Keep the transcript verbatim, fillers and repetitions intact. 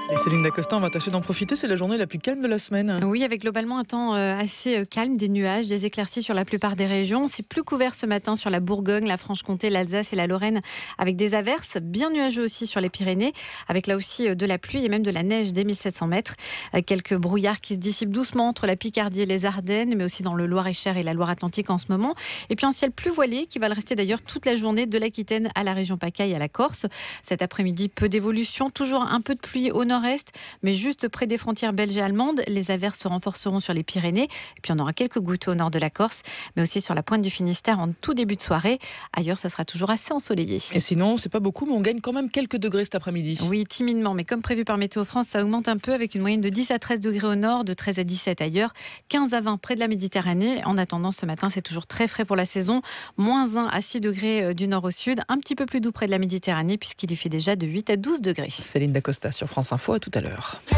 Et Céline Dacosta, on va tâcher d'en profiter, c'est la journée la plus calme de la semaine. Oui, avec globalement un temps euh, assez euh, calme, des nuages, des éclaircies sur la plupart des régions. C'est plus couvert ce matin sur la Bourgogne, la Franche-Comté, l'Alsace et la Lorraine, avec des averses, bien nuageux aussi sur les Pyrénées, avec là aussi euh, de la pluie et même de la neige dès mille sept cents mètres. Euh, quelques brouillards qui se dissipent doucement entre la Picardie et les Ardennes, mais aussi dans le Loir-et-Cher et la Loire-Atlantique en ce moment. Et puis un ciel plus voilé qui va le rester d'ailleurs toute la journée de l'Aquitaine à la région PACA et à la Corse. Cet après-midi, peu d'évolution, toujours un peu de pluie au nord-est, mais juste près des frontières belges et allemandes. Les averses se renforceront sur les Pyrénées. Et puis on aura quelques gouttes au nord de la Corse, mais aussi sur la pointe du Finistère en tout début de soirée. Ailleurs, ce sera toujours assez ensoleillé. Et sinon, c'est pas beaucoup, mais on gagne quand même quelques degrés cet après-midi. Oui, timidement, mais comme prévu par Météo France, ça augmente un peu avec une moyenne de dix à treize degrés au nord, de treize à dix-sept ailleurs, quinze à vingt près de la Méditerranée. En attendant, ce matin, c'est toujours très frais pour la saison. moins un à six degrés du nord au sud, un petit peu plus doux près de la Méditerranée, puisqu'il y fait déjà de huit à douze degrés. Céline Dacosta sur France Info, à tout à l'heure.